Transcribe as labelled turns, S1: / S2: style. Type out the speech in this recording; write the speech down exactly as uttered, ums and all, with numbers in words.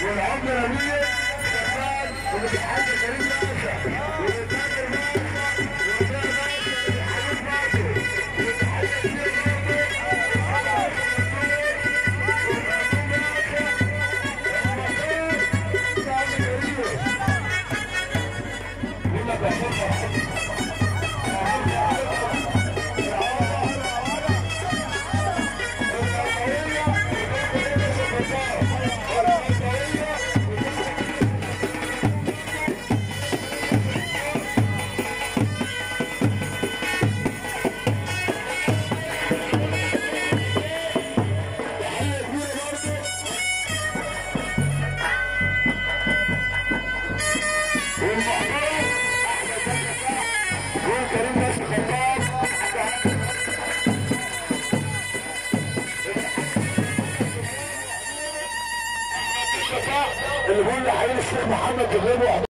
S1: والعمله نبيه شغال اللي بيحب كريم باشا والتاجر باشا والبيع باشا والحبيب باشا اللي بيقول لي حبيب الشيخ محمد جبريل